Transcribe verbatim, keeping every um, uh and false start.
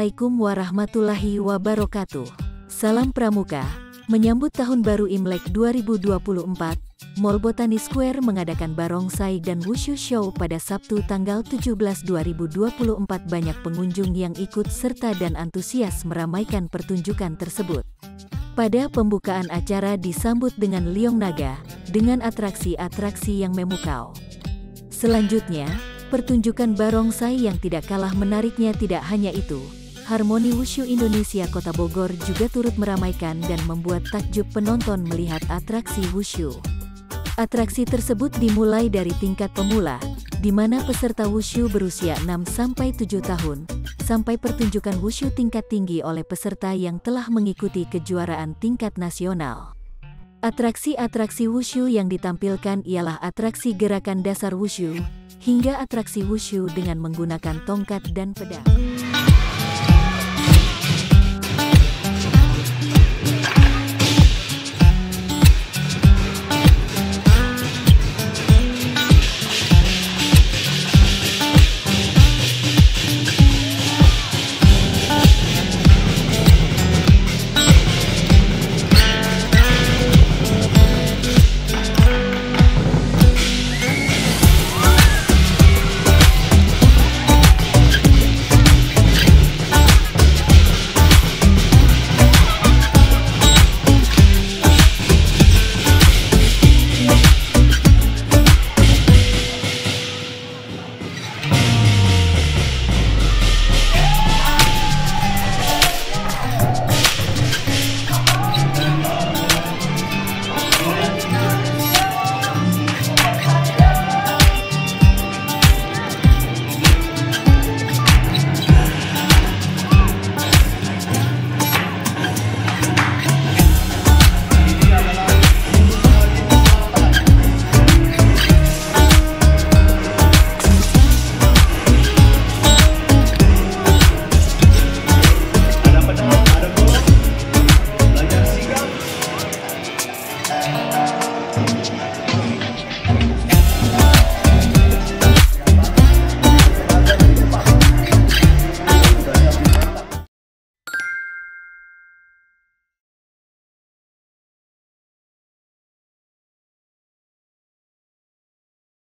Assalamualaikum warahmatullahi wabarakatuh. Salam Pramuka. Menyambut Tahun Baru Imlek dua ribu dua puluh empat, Mall Botani Square mengadakan barongsai dan wushu show pada Sabtu tanggal tujuh belas dua ribu dua puluh empat. Banyak pengunjung yang ikut serta dan antusias meramaikan pertunjukan tersebut. Pada pembukaan acara disambut dengan Liong Naga, dengan atraksi-atraksi yang memukau. Selanjutnya, pertunjukan barongsai yang tidak kalah menariknya tidak hanya itu. Harmoni Wushu Indonesia Kota Bogor juga turut meramaikan dan membuat takjub penonton melihat atraksi wushu. Atraksi tersebut dimulai dari tingkat pemula, di mana peserta wushu berusia enam sampai tujuh tahun, sampai pertunjukan wushu tingkat tinggi oleh peserta yang telah mengikuti kejuaraan tingkat nasional. Atraksi-atraksi wushu yang ditampilkan ialah atraksi gerakan dasar wushu, hingga atraksi wushu dengan menggunakan tongkat dan pedang.